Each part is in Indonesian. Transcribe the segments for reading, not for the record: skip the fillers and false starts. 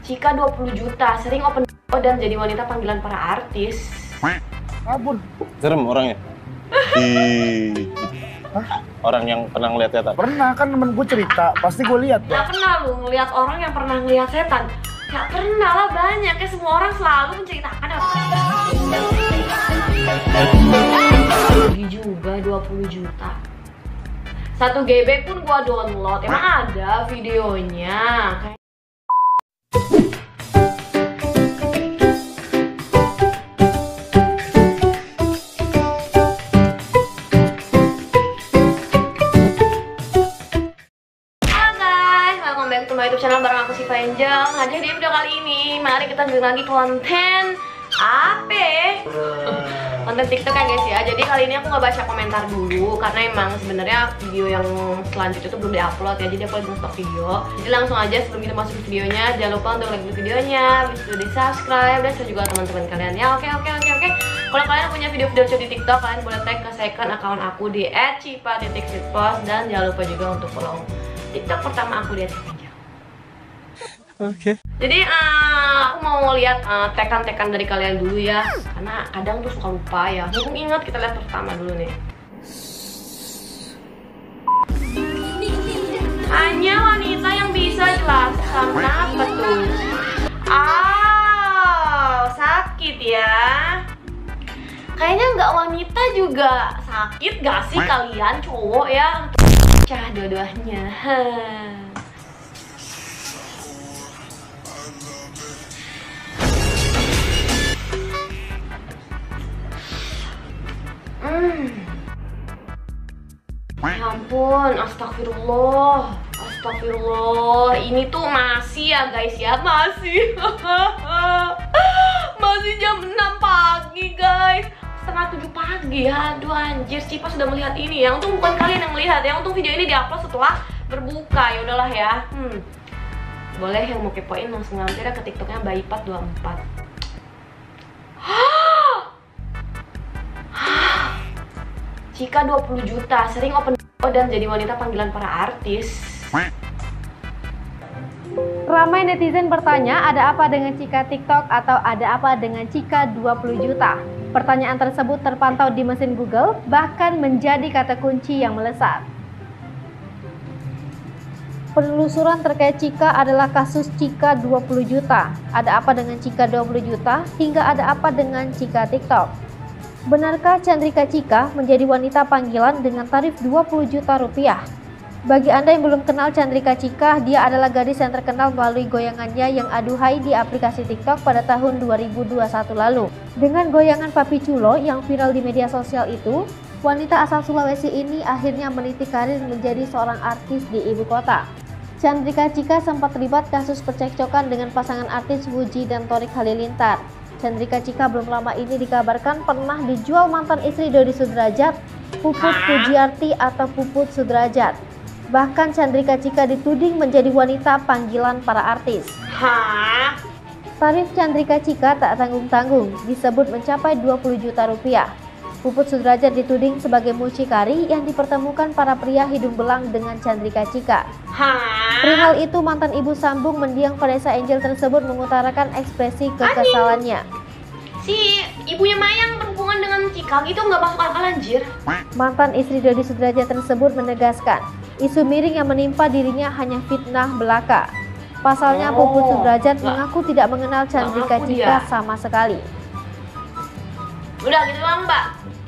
Cika 20 juta, sering open dan jadi wanita panggilan para artis. Kabur. Serem orangnya. Orang yang pernah ngeliat setan. Pernah kan temen gue cerita, pasti gue lihat. Gak pernah lu ngeliat orang yang pernah ngeliat setan? Gak pernah lah, banyak ya, semua orang selalu menceritakan. Rugi juga 20 juta. 1 GB pun gua download, emang ada videonya. YouTube channel bareng aku Siva Angel. Nah, jadi di video kali ini mari kita lanjut lagi konten apa? Konten TikTok ya guys ya. Jadi kali ini aku nggak baca komentar dulu karena emang sebenarnya video yang selanjutnya itu belum diupload ya. Jadi aku lagi stok video. Jadi langsung aja sebelum kita masuk ke videonya, jangan lupa untuk like videonya, bisa di subscribe dan share juga teman-teman kalian ya. Oke. Kalau kalian punya video-video lucu di TikTok, kalian boleh tag ke second account aku di @cipa_sitpost dan jangan lupa juga untuk follow TikTok pertama aku di @cipa. Oke. Jadi aku mau lihat tekan-tekan dari kalian dulu ya, karena kadang tuh suka lupa ya. Mumpung ingat, kita lihat pertama dulu nih. Hanya wanita yang bisa jelaskan apa tuh? Sakit ya. Kayaknya nggak wanita juga sakit gak sih kalian cowok ya? Cah dua-duanya. Ya ampun, astagfirullah. Ini tuh masih ya guys ya, masih masih jam 6 pagi guys, setengah 7 pagi. Aduh anjir, Cipa sudah melihat ini ya. Untung bukan kalian yang melihat ya, untung video ini diupload setelah berbuka. Ya udahlah ya. Boleh yang mau kepoin langsung mampir ya ke TikToknya Baipat24. Cika 20 juta, sering open dan jadi wanita panggilan para artis. Ramai netizen bertanya, ada apa dengan Cika TikTok atau ada apa dengan Cika 20 juta? Pertanyaan tersebut terpantau di mesin Google, bahkan menjadi kata kunci yang melesat. Penelusuran terkait Cika adalah kasus Cika 20 juta. Ada apa dengan Cika 20 juta? Hingga ada apa dengan Cika TikTok? Benarkah Chandrika Cika menjadi wanita panggilan dengan tarif 20 juta rupiah? Bagi Anda yang belum kenal Chandrika Cika, dia adalah gadis yang terkenal melalui goyangannya yang aduhai di aplikasi TikTok pada tahun 2021 lalu. Dengan goyangan Papi Chulo yang viral di media sosial itu, wanita asal Sulawesi ini akhirnya meniti karir menjadi seorang artis di ibu kota. Chandrika Cika sempat terlibat kasus percekcokan dengan pasangan artis Wuji dan Thorik Halilintar. Chandrika Cika belum lama ini dikabarkan pernah dijual mantan istri Dodi Sudrajat, Puput Pujiarti atau Puput Sudrajat. Bahkan Chandrika Cika dituding menjadi wanita panggilan para artis. Tarif Chandrika Cika tak tanggung-tanggung, disebut mencapai 20 juta rupiah. Puput Sudrajat dituding sebagai mucikari yang dipertemukan para pria hidung belang dengan Chandrika Cika. Perihal itu, mantan ibu sambung mendiang Vanessa Angel tersebut mengutarakan ekspresi kekesalannya. Si ibunya Mayang berhubungan dengan Cika gitu nggak masuk akal anjir. Mantan istri Dodi Sudrajat tersebut menegaskan, isu miring yang menimpa dirinya hanya fitnah belaka. Pasalnya Puput Sudrajat mengaku tidak mengenal Chandrika Cika sama sekali. Udah gitu doang mbak.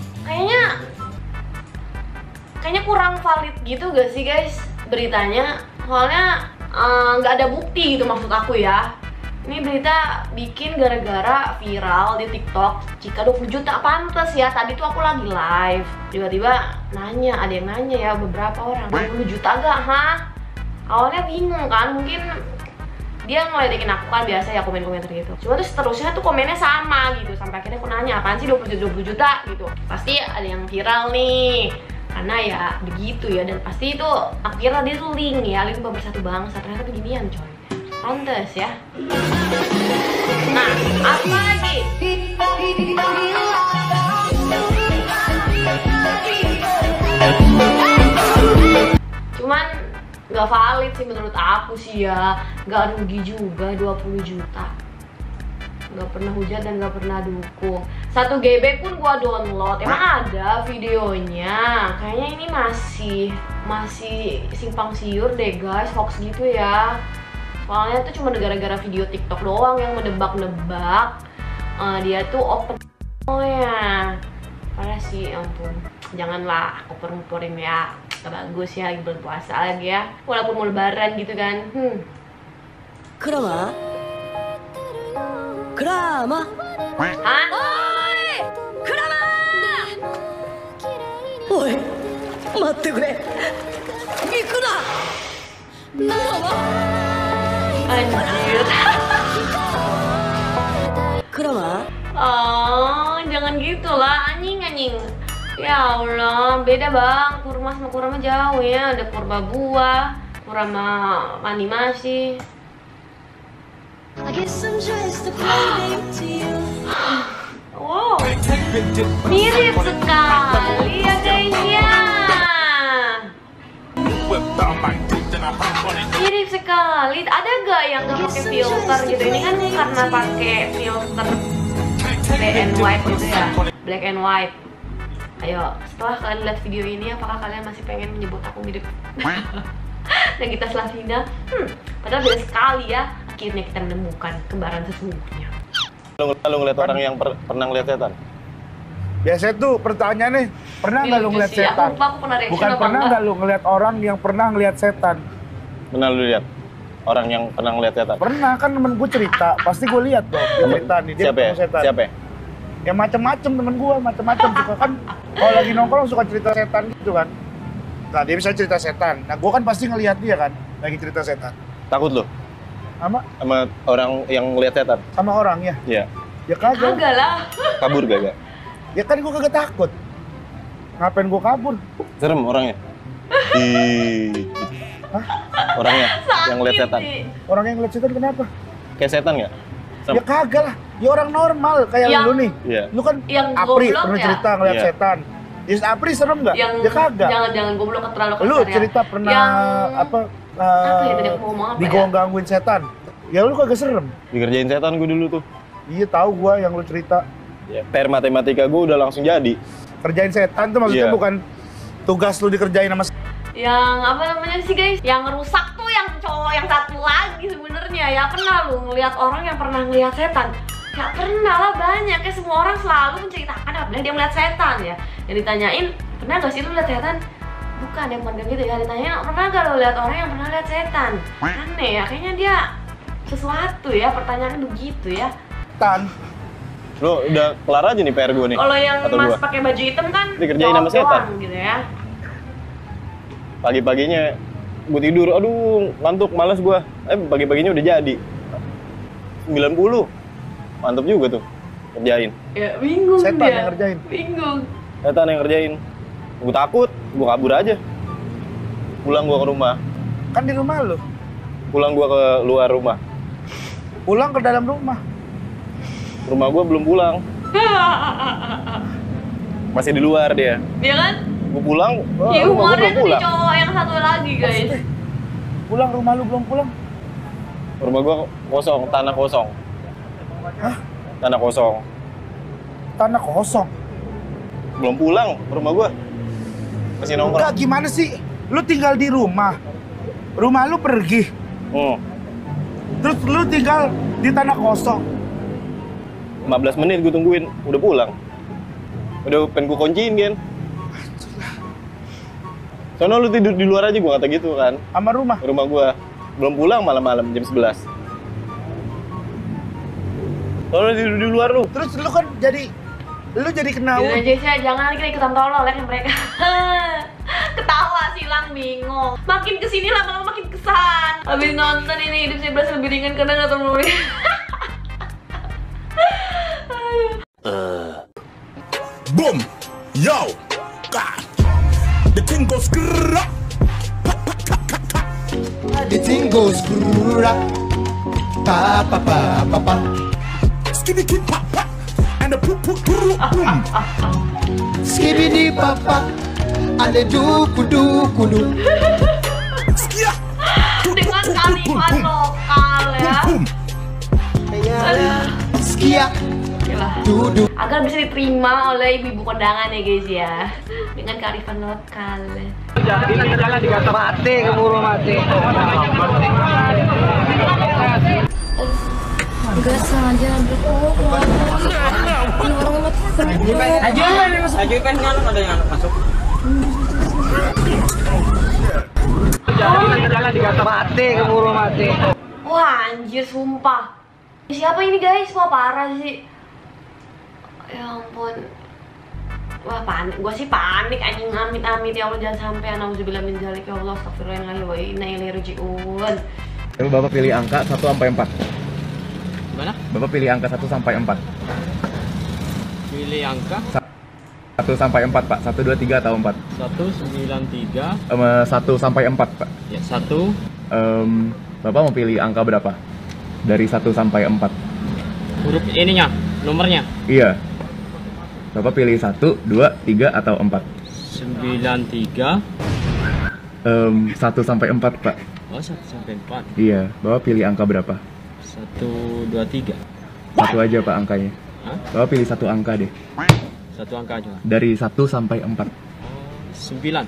Kayaknya kurang valid gitu gak sih guys beritanya? Soalnya nggak ada bukti gitu maksud aku ya. Ini berita bikin gara-gara viral di TikTok. Cika 20 juta pantes ya. Tadi tuh aku lagi live, tiba-tiba nanya, ada yang nanya ya, beberapa orang, 20 juta gak? Awalnya bingung kan, mungkin dia ngeledekin aku kan, biasa ya komen-komentar gitu. Cuma terus seterusnya tuh komennya sama gitu. Sampai akhirnya aku nanya, apaan sih 20 juta gitu. Pasti ada yang viral nih, karena ya begitu ya. Dan pasti itu akhirnya dia tuh link ya, link bersatu bangsa. Ternyata beginian coy. Pantes ya. Nah, apa lagi? Cuman nggak valid sih menurut aku sih ya. Nggak rugi juga 20 juta. Nggak pernah hujat dan nggak pernah dukung. 1 GB pun gua download, emang ada videonya. Kayaknya ini masih simpang siur deh guys, hoax gitu ya. Soalnya tuh cuma gara-gara video TikTok doang yang menebak-nebak dia tuh open ya. Parah sih, ampun. Janganlah oper-operin ya, gak bagus ya, lagi bulan puasa lagi ya. Walaupun mau lebaran gitu kan. Kurama? Kurama? Hah? Kurama! Oi, matte kure. Iku na! Kurama? Anjir. Kurama? Oh, jangan gitu lah, anjing. Ya Allah, beda bang, kurma sama kurma jauh ya. Ada kurma buah, kurma animasi. Wow, mirip sekali ya guysnya. Mirip sekali. Ada gak yang gak pakai filter gitu? Ini kan karena pakai filter black and white gitu ya, black and white. Ayo, setelah kalian lihat video ini, apakah kalian masih pengen menyebut aku mirip Nagita Slavina? Padahal beda sekali ya. Akhirnya kita menemukan kembaran sesungguhnya. Lu ngeliat orang yang pernah ngeliat setan? Biasanya tuh pertanyaannya, pernah nggak lu ngeliat setan? Aku pernah reaction. Bukan pernah nggak lu ngeliat orang yang pernah ngeliat setan? Pernah lu lihat orang yang pernah ngeliat setan? Pernah, kan temen gue cerita, pasti gue lihat dong. Dia cerita nih, dia Siapa ya? ketemu setan. Siapa ya? Ya macem-macem temen gue, macem-macem suka kan. Kalau lagi nongkrong suka cerita setan gitu kan. Nah dia bisa cerita setan. Nah gue kan pasti ngelihat dia kan, lagi cerita setan. Takut lu? Sama orang yang ngeliat setan? sama orangnya. Iya. Ya kagak. Kagak lah. Kabur gak? Ya kan gue kagak takut. Ngapain gue kabur? Serem orangnya? Hah? Orangnya yang ngeliat setan? Orang yang ngeliat setan kenapa? Kayak setan gak? Ya kagak lah. Ya orang normal kayak lu nih. Iya. Lu kan Yang Apri goblok pernah ya? cerita ngeliat Iya. setan. Ya Apri serem nggak? Yang Ya kagak. jangan goblok terlalu kasar Lu ya. cerita pernah Yang apa? apa ya tadi aku mau ngomong apa ya? Digangguin setan. Ya lu kagak serem. Dikerjain setan gue dulu tuh. Iya tahu gua yang lu cerita. Ya, PR matematika gue udah langsung jadi. Kerjain setan tuh maksudnya Iya. bukan tugas lu dikerjain sama Yang apa namanya sih guys? Yang rusak tuh yang cowok yang satu lagi sebenarnya ya. Pernah lu ngelihat orang yang pernah ngelihat setan? Gak pernah lah, banyak ya, semua orang selalu menceritakan apabila dia melihat setan ya. Yang ditanyain, pernah gak sih lu lihat setan? Bukan, yang bukan gitu ya. Ditanyain, pernah gak lu lihat orang yang pernah lihat setan? Aneh ya, kayaknya dia sesuatu ya, pertanyaannya begitu ya. setan. Lo udah kelar aja nih PR gue nih. Kalau yang Atau mas gua? pakai baju hitam kan Dikerjain sama jawab setan. doang gitu ya. Pagi-paginya gue tidur, aduh ngantuk, malas gue. Pagi-paginya udah jadi 90. Mantep juga tuh kerjain. Ya bingung Setan dia. yang ngerjain. Bingung. Setan yang kerjain. Gue takut, gue kabur aja. Pulang gue ke rumah. Kan di rumah lu. Pulang gue ke luar rumah. Pulang ke dalam rumah. Rumah gue belum pulang. Masih di luar dia. Dia kan? Gue pulang, Ya rumah gue humornya belum tuh di pulang. cowok yang satu lagi guys. Pulang rumah lu belum pulang. Rumah gue kosong, tanah kosong. Hah? Tanah kosong. Tanah kosong. Belum pulang rumah gue. Masih nongkrong. Enggak, gimana sih? Lu tinggal di rumah. Rumah lu pergi. Terus lu tinggal di tanah kosong. 15 menit gue tungguin, udah pulang. Udah pengen gue kunciin kan. Soalnya lu tidur di luar aja, gue kata gitu kan. Sama rumah. Rumah gue belum pulang malam-malam jam 11. Soalnya tidur di luar lu. Terus lu kan jadi kena Jangan aja sih, jangan lagi kita ikutan tolol ya mereka. Ketawa silang bingung. Makin kesini lama-lama makin kesan. Habis nonton ini hidup saya berasa lebih ringan karena nggak terlalu. Boom! Yo! God! The thing goes grrrr. The thing goes grrrr. Pa pa pa pa pa. Skitty kid pop pop. And the poop poop grrrr, boom. Skibidi papa. And the do kudu kudu. Skia! agar bisa diterima oleh ibu-ibu kondangan ya guys ya, dengan kearifan lokal. Mati keburu mati. Enggak sengaja Ajukan nyalon ada yang masuk. Mati keburu mati. Wah anjir sumpah. Siapa ini guys? Wah parah sih. Ya ampun. Wah panik, gue sih panik anjing, amit-amit ya Allah jangan sampai nauzubillah min dzalik ya Allah, astagfirullahaladzim wa inna ilaihi raji'un. Coba Bapak pilih angka 1 sampai 4. Gimana? Bapak pilih angka 1 sampai 4. Pilih angka 1 sampai 4, Pak. 1, 2, 3 atau 4? 193. 1 sampai 4, Pak. Ya, 1. Bapak mau pilih angka berapa? Dari 1 sampai 4. Huruf ininya, nomornya. Iya. Bapak pilih 1, 2, 3 atau 4? 93. 1 sampai 4, Pak. Oh, 1 sampai 4. Iya. Bapak pilih angka berapa? 1, 2, 3. Satu aja, Pak, angkanya. Hah? Bapak pilih 1 angka deh. 1 angka aja. Dari 1 sampai 4. 9.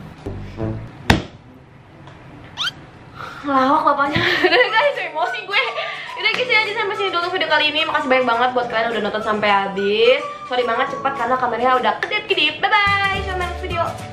Lawak bapaknya. Udah guys, emosi gue. Udah guys ya, aja sampai sini dulu video kali ini. Makasih banyak banget buat kalian udah nonton sampai habis. Sorry banget cepat karena kameranya udah kedip-kedip. Bye bye, sampai next video.